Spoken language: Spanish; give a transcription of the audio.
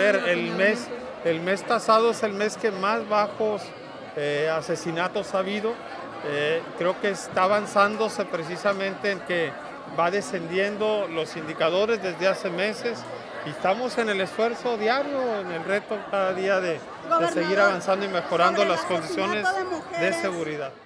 ver, el mes pasado es el mes que más bajos asesinatos ha habido. Creo que está avanzándose precisamente en que va descendiendo los indicadores desde hace meses y estamos en el esfuerzo diario, en el reto cada día de seguir avanzando y mejorando las condiciones de seguridad.